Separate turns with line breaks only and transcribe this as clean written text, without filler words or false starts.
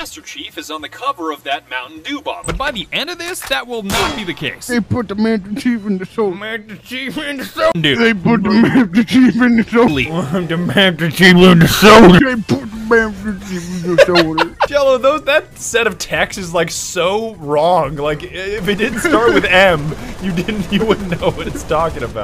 Master Chief is on the cover of that Mountain Dew bottle.
But by the end of this, that will not be the case.
They put the Master Chief in the soda.
Master Chief in the soda.
They put the Master Chief in the soda.
The Master Chief in the soda.
They put the Master Chief in the soda.
Jello, that set of text is like so wrong. Like if it didn't start with M, you wouldn't know what it's talking about.